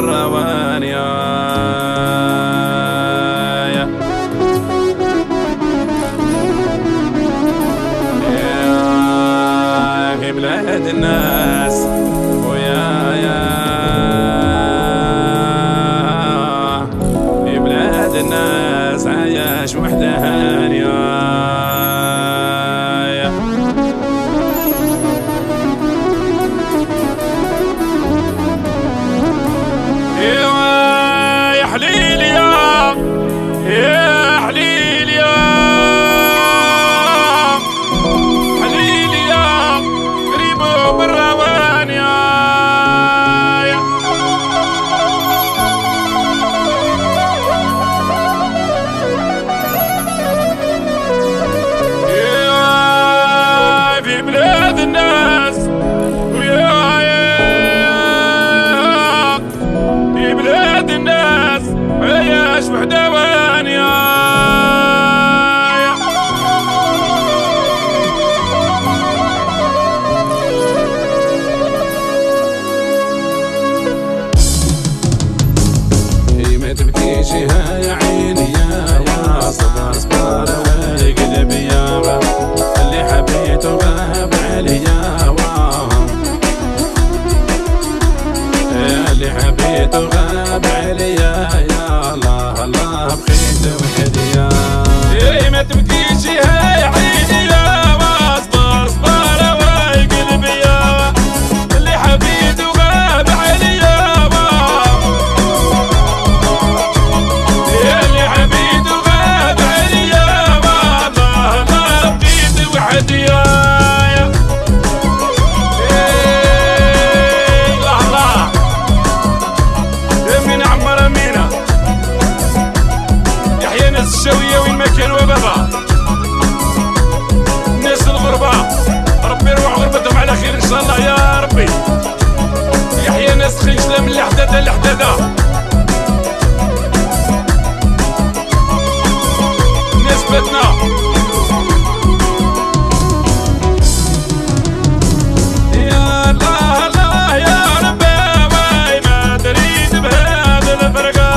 بالروان يا في بلاد الناس ويا في بلاد الناس عايش وحدهان يا حليل يا حليل يا حليل يا قريب بالروان يا في بلاد الناس في بلاد الناس عيش وحدوان يا ما تبكيش يا عيني يا صبر صبر قلب يا اللي حبيته غاب عليا اللي حبيته غاب عليا يا الله الله بخيت وحديا ما تبكيش يا عيني يا اصبر اصبر واي قلبي يا اللي حبيته غاب عليا اللي حبيته غاب عليا الله الله بخيت وحديا الشوية وين ما كان وبابا الناس الغربة ربي يروح غربتهم على خير ان شاء الله يا ربي يحيى ناس خنجلة من الحدادة للحدادة الناس باتنا يا الله الله يا ربي ما تريد بهذا الفرقة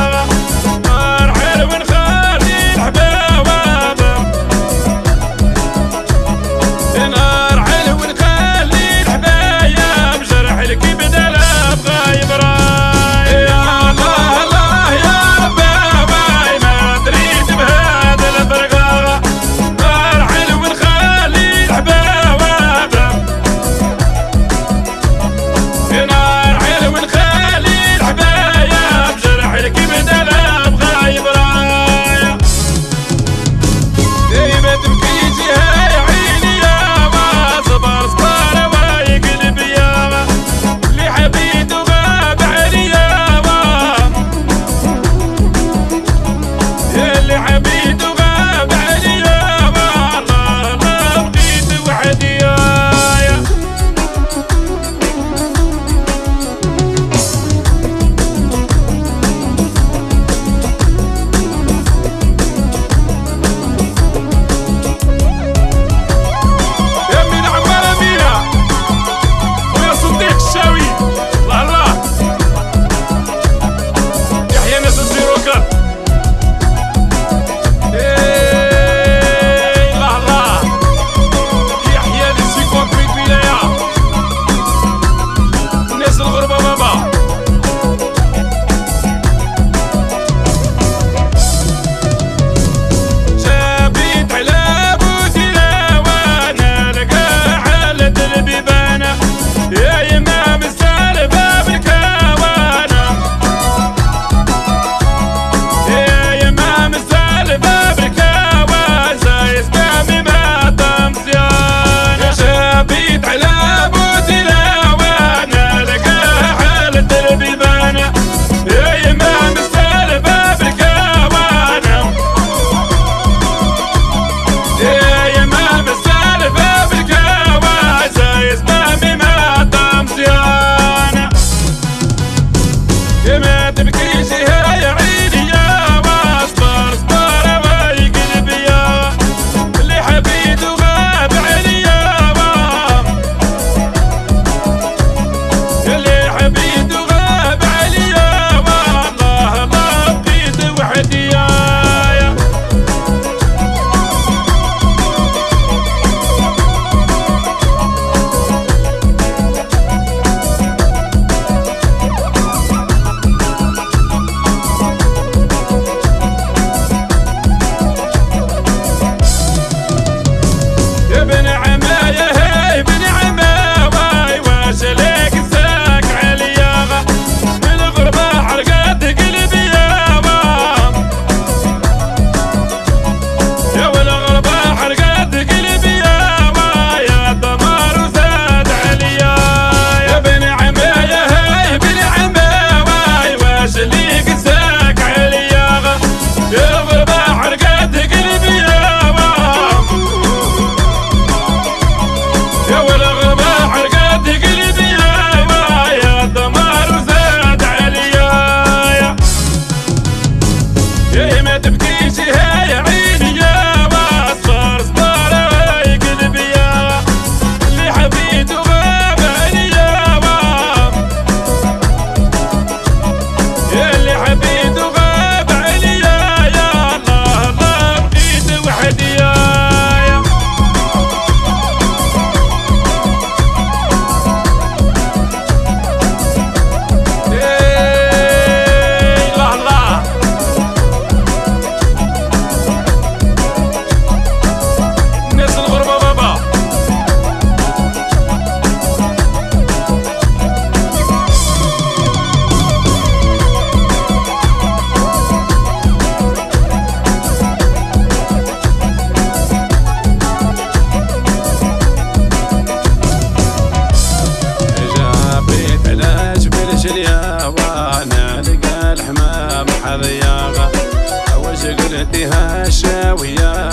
نلقى الحمام حذياغة وش قلتي هالشاوية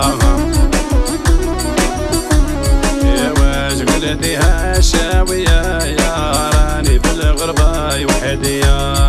يا وش قلتي هالشاوية يا راني في الغربة وحدي